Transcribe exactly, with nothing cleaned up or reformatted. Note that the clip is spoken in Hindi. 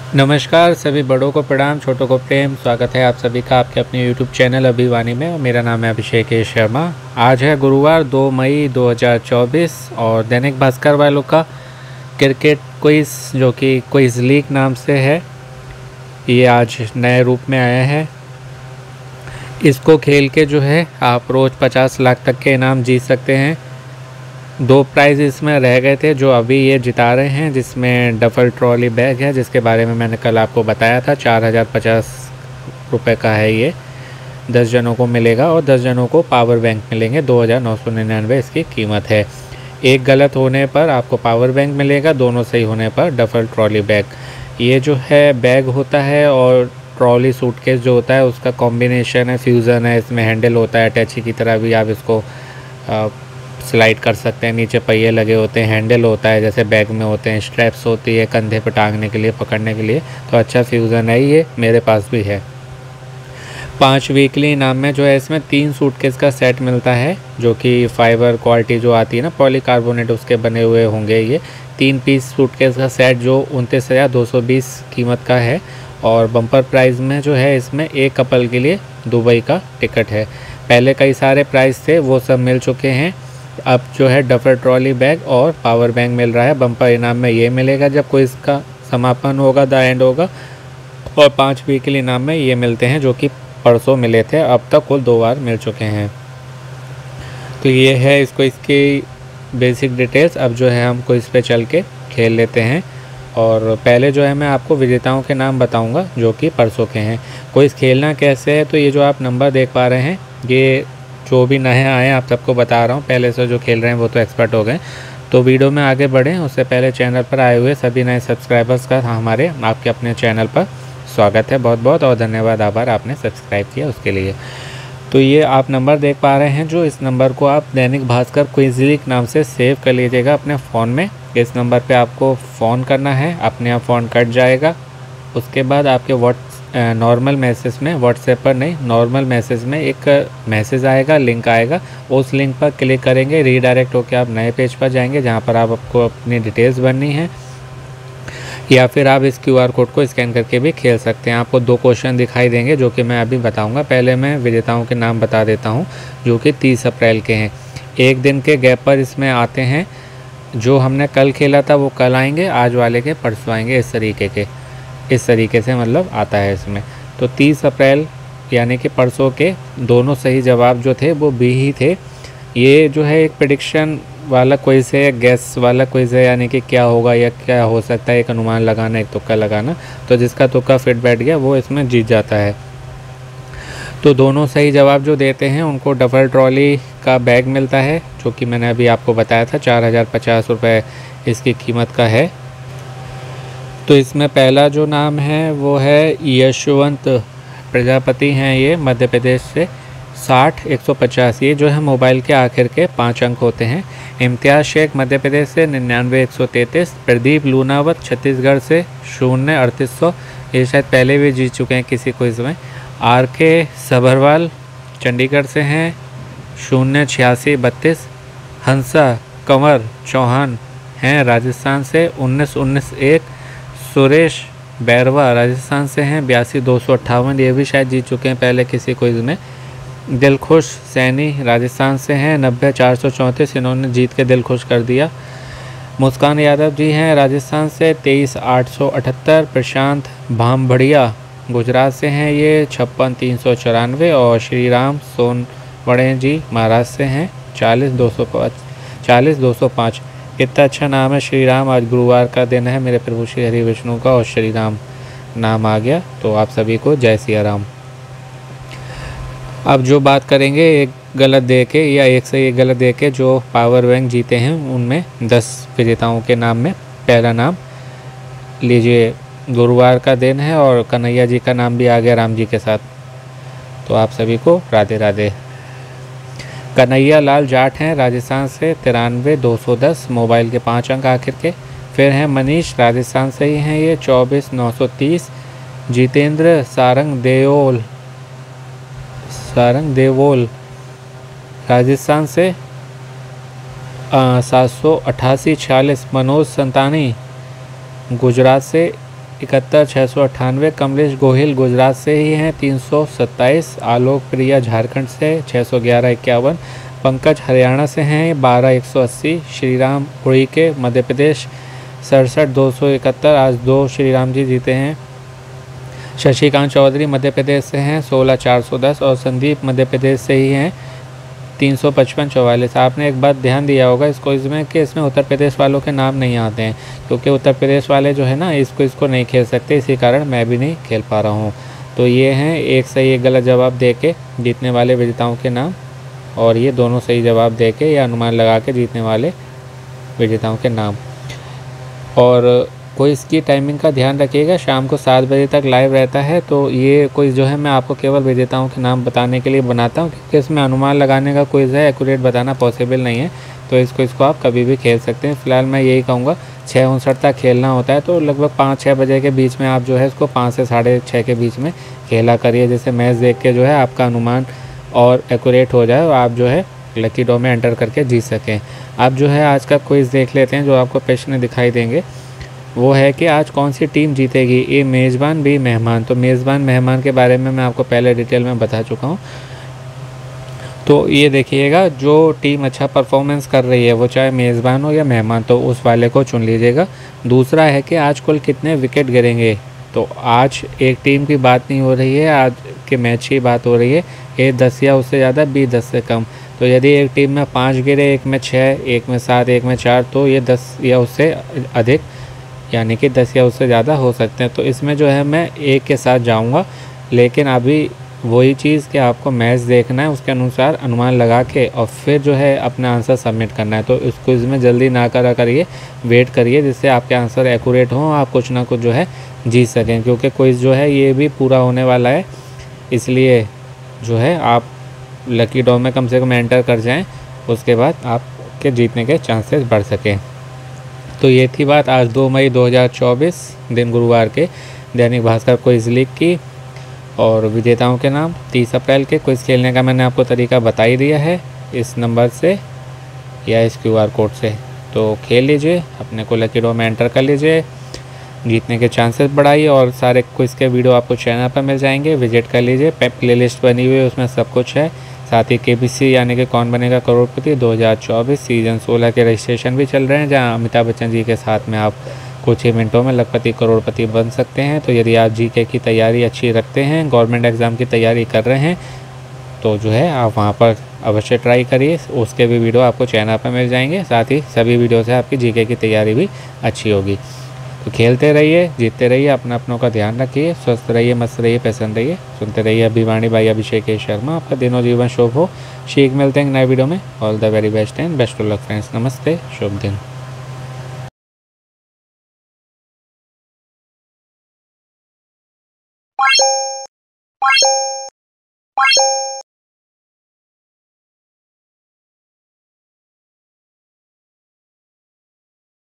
नमस्कार, सभी बड़ों को प्रणाम, छोटों को प्रेम। स्वागत है आप सभी का आपके अपने यूट्यूब चैनल अभिवानी में। मेरा नाम है अभिषेक शर्मा। आज है गुरुवार दो मई दो हज़ार चौबीस और दैनिक भास्कर वालों का क्रिकेट क्विज, जो कि क्विज लीग नाम से है, ये आज नए रूप में आया है। इसको खेल के जो है आप रोज़ पचास लाख तक के इनाम जीत सकते हैं। दो प्राइज़ इसमें रह गए थे जो अभी ये जिता रहे हैं, जिसमें डफल ट्रॉली बैग है, जिसके बारे में मैंने कल आपको बताया था। चार हज़ार पचास रुपये का है ये, दस जनों को मिलेगा और दस जनों को पावर बैंक मिलेंगे। दो हज़ार नौ सौ निन्यानवे इसकी कीमत है। एक गलत होने पर आपको पावर बैंक मिलेगा, दोनों सही होने पर डफल ट्रॉली बैग। ये जो है बैग होता है और ट्रॉली सूटकेस जो होता है उसका कॉम्बिनेशन है, फ्यूज़न है। इसमें हैंडल होता है, अटैची की तरह भी आप इसको आ, स्लाइड कर सकते हैं। नीचे पहिए लगे होते हैं, हैंडल होता है जैसे बैग में होते हैं, स्ट्रैप्स होती है कंधे पर टांगने के लिए, पकड़ने के लिए। तो अच्छा फ्यूज़न है, ये मेरे पास भी है। पाँच वीकली इनाम में जो है इसमें तीन सूटकेस का सेट मिलता है, जो कि फाइबर क्वालिटी जो आती है ना, पॉलीकार्बोनेट, उसके बने हुए होंगे। ये तीन पीस सूटकेस का सेट जो उनतीस हज़ार दो सौ बीस कीमत का है। और बम्पर प्राइज़ में जो है इसमें एक कपल के लिए दुबई का टिकट है। पहले कई सारे प्राइज़ थे, वो सब मिल चुके हैं। अब जो है डफर ट्रॉली बैग और पावर बैंक मिल रहा है। बम्पर इनाम में ये मिलेगा जब कोई इसका समापन होगा, द एंड होगा। और पाँच वीकली इनाम में ये मिलते हैं, जो कि परसों मिले थे। अब तक कुल दो बार मिल चुके हैं। तो ये है इसको इसकी बेसिक डिटेल्स। अब जो है हमको इस पे चल के खेल लेते हैं। और पहले जो है मैं आपको विजेताओं के नाम बताऊंगा, जो कि परसों के हैं। कोई खेलना कैसे है, तो ये जो आप नंबर देख पा रहे हैं, ये जो भी नए आए हैं आप सबको बता रहा हूँ। पहले से जो खेल रहे हैं वो तो एक्सपर्ट हो गए। तो वीडियो में आगे बढ़ें उससे पहले चैनल पर आए हुए सभी नए सब्सक्राइबर्स का हमारे आपके अपने चैनल पर स्वागत है। बहुत बहुत और धन्यवाद, आभार आपने सब्सक्राइब किया उसके लिए। तो ये आप नंबर देख पा रहे हैं, जो इस नंबर को आप दैनिक भास्कर क्विज लीग नाम से सेव कर लीजिएगा अपने फ़ोन में। इस नंबर पे आपको फ़ोन करना है, अपने आप फ़ोन कट जाएगा। उसके बाद आपके व्हाट्स नॉर्मल मैसेज में, व्हाट्सएप पर नहीं, नॉर्मल मैसेज में एक मैसेज आएगा, लिंक आएगा। उस लिंक पर क्लिक करेंगे, रीडायरेक्ट होकर आप नए पेज पर जाएंगे, जहाँ पर आप आपको अपनी डिटेल्स भरनी है। या फिर आप इस क्यूआर कोड को स्कैन करके भी खेल सकते हैं। आपको दो क्वेश्चन दिखाई देंगे, जो कि मैं अभी बताऊंगा। पहले मैं विजेताओं के नाम बता देता हूं, जो कि तीस अप्रैल के हैं। एक दिन के गैप पर इसमें आते हैं। जो हमने कल खेला था वो कल आएंगे, आज वाले के परसों आएंगे। इस तरीके के इस तरीके से मतलब आता है इसमें। तो तीस अप्रैल यानी कि परसों के दोनों सही जवाब जो थे वो बी ही थे। ये जो है एक प्रेडिक्शन वाला क्विज है, गैस वाला क्विज है, यानी कि क्या होगा या क्या हो सकता है, एक अनुमान लगाना, एक तुक्का लगाना। तो जिसका तुक्का फिट बैठ गया वो इसमें जीत जाता है। तो दोनों सही जवाब जो देते हैं उनको डफल ट्रॉली का बैग मिलता है, जो कि मैंने अभी आपको बताया था, चार हज़ार पचास रुपये इसकी कीमत का है। तो इसमें पहला जो नाम है वो है यशवंत प्रजापति हैं, ये मध्य प्रदेश से। साठ एक सौ पचास ये जो है मोबाइल के आखिर के पाँच अंक होते हैं। इम्तियाज़ शेख मध्य प्रदेश से निन्यानवे एक सौ तैंतीस। प्रदीप लूनावत छत्तीसगढ़ से शून्य अड़तीस सौ, ये शायद पहले भी जीत चुके हैं किसी क्विज में। आर के सभरवाल चंडीगढ़ से हैं, शून्य छियासी बत्तीस। हंसा कंवर चौहान हैं राजस्थान से, उन्नीस उन्नीस एक। सुरेश बैरवा राजस्थान से हैं, बयासी दो सौ अट्ठावन, ये भी शायद जीत चुके हैं पहले किसी क्विज में। दिलखुश सैनी राजस्थान से हैं, नब्बे चार सौ चौंतीस, इन्होंने जीत के दिल खुश कर दिया। मुस्कान यादव जी हैं राजस्थान से, तेईस आठ सौ अठहत्तर। प्रशांत भामभड़िया गुजरात से हैं, ये छप्पन तीन सौ चौरानवे। और श्री राम सोनवड़े जी महाराष्ट्र से हैं, चालीस दो सौ पाँच चालीस दो सौ पाँच। कितना अच्छा नाम है श्री राम। आज गुरुवार का दिन है मेरे प्रभु श्री हरि विष्णु का, और श्री राम नाम आ गया। तो आप सभी को जय सिया राम। अब जो बात करेंगे एक गलत दे के या एक से एक गलत दे के जो पावर बैंक जीते हैं, उनमें दस विजेताओं के नाम में पहला नाम लीजिए। गुरुवार का दिन है और कन्हैया जी का नाम भी आ गया राम जी के साथ। तो आप सभी को राधे राधे। कन्हैया लाल जाट हैं राजस्थान से, तिरानवे दो सौ दस, मोबाइल के पाँच अंक आखिर के। फिर हैं मनीष राजस्थान से ही हैं, ये चौबीस नौ सौ तीस। जितेंद्र सारंग देओल सारंग देवोल राजस्थान से, सात सौ अट्ठासी छियालीस। मनोज संतानी गुजरात से, इकहत्तर छः सौ अट्ठानवे। कमलेश गोहिल गुजरात से ही हैं, तीन सौ सत्ताईस। आलोक प्रिया झारखंड से छः सौ ग्यारह इक्यावन। पंकज हरियाणा से हैं, बारह एक सौ अस्सी। श्रीराम उड़ी के मध्य प्रदेश सड़सठ दो सौ इकहत्तर। आज दो श्रीराम जी जीते हैं। शशिकांत चौधरी मध्य प्रदेश से हैं, सोलह चार सौ दस। और संदीप मध्य प्रदेश से ही हैं, तीन सौ पचपन चौवालीस। आपने एक बात ध्यान दिया होगा इसको इसमें कि इसमें उत्तर प्रदेश वालों के नाम नहीं आते हैं, क्योंकि उत्तर प्रदेश वाले जो है ना इसको इसको नहीं खेल सकते, इसी कारण मैं भी नहीं खेल पा रहा हूँ। तो ये हैं एक सही एक गलत जवाब दे के जीतने वाले विजेताओं के नाम, और ये दोनों सही जवाब दे के या अनुमान लगा के जीतने वाले विजेताओं के नाम। और कोई इसकी टाइमिंग का ध्यान रखिएगा, शाम को सात बजे तक लाइव रहता है। तो ये कोई जो है मैं आपको केवल विजेताओं के नाम बताने के लिए बनाता हूँ, क्योंकि इसमें अनुमान लगाने का क्विज़ है, एक्यूरेट बताना पॉसिबल नहीं है। तो इसको इसको आप कभी भी खेल सकते हैं। फिलहाल मैं यही कहूँगा, छः उनसठ तक खेलना होता है, तो लगभग पाँच छः बजे के बीच में आप जो है इसको पाँच से साढ़े छः के बीच में खेला करिए, जिससे मैच देख के जो है आपका अनुमान और एक्यूरेट हो जाए और आप जो है लकी ड्रॉ में एंटर करके जीत सकें। आप जो है आज का क्विज़ देख लेते हैं, जो आपको प्रश्न दिखाई देंगे। वो है कि आज कौन सी टीम जीतेगी, ए मेज़बान बी मेहमान। तो मेज़बान मेहमान के बारे में मैं आपको पहले डिटेल में बता चुका हूँ। तो ये देखिएगा, जो टीम अच्छा परफॉर्मेंस कर रही है वो चाहे मेज़बान हो या मेहमान, तो उस वाले को चुन लीजिएगा। दूसरा है कि आज कुल कितने विकेट गिरेंगे। तो आज एक टीम की बात नहीं हो रही है, आज के मैच की बात हो रही है। ए दस या उससे ज़्यादा, बी दस से कम। तो यदि एक टीम में पाँच गिरे, एक में छः, एक में सात, एक में चार, तो ये दस या उससे अधिक, यानी कि दस या उससे ज़्यादा हो सकते हैं। तो इसमें जो है मैं एक के साथ जाऊंगा, लेकिन अभी वही चीज़ कि आपको मैच देखना है, उसके अनुसार अनुमान लगा के और फिर जो है अपना आंसर सबमिट करना है। तो इस क्विज़ में जल्दी ना करा करिए, वेट करिए, जिससे आपके आंसर एक्यूरेट हों, आप कुछ ना कुछ जो है जीत सकें। क्योंकि क्विज़ जो है ये भी पूरा होने वाला है, इसलिए जो है आप लकी ड्रॉ में कम से कम एंटर कर जाएँ, उसके बाद आपके जीतने के चांसेस बढ़ सकें। तो ये थी बात आज दो मई दो हज़ार चौबीस दिन गुरुवार के दैनिक भास्कर क्विज़ लीग की, और विजेताओं के नाम। तीस अप्रैल के क्विज़ खेलने का मैंने आपको तरीका बता ही दिया है, इस नंबर से या इस क्यूआर कोड से। तो खेल लीजिए, अपने को लकी ड्रॉ में एंटर कर लीजिए, जीतने के चांसेस बढ़ाइए। और सारे क्विज़ के वीडियो आपको चैनल पर मिल जाएंगे, विजिट कर लीजिए। प्ले लिस्ट बनी हुई है, उसमें सब कुछ है। साथ ही केबीसी यानी कि कौन बनेगा करोड़पति दो हज़ार चौबीस सीज़न सोलह के रजिस्ट्रेशन भी चल रहे हैं, जहां अमिताभ बच्चन जी के साथ में आप कुछ ही मिनटों में लखपति करोड़पति बन सकते हैं। तो यदि आप जीके की तैयारी अच्छी रखते हैं, गवर्नमेंट एग्ज़ाम की तैयारी कर रहे हैं, तो जो है आप वहां पर अवश्य ट्राई करिए। उसके भी वीडियो आपको चैनल पर मिल जाएंगे। साथ ही सभी वीडियो से आपकी जीके की तैयारी भी अच्छी होगी। तो खेलते रहिए, जीतते रहिए, अपना अपनों का ध्यान रखिए, स्वस्थ रहिए, मस्त रहिए, प्रसन्न रहिए, सुनते रहिए अभिवाणी बाई अभिषेक शर्मा। आपका दिनों जीवन शुभ हो। शीघ्र मिलते हैं नए वीडियो में। All the very best and best of luck friends. नमस्ते, शुभ दिन। Bye.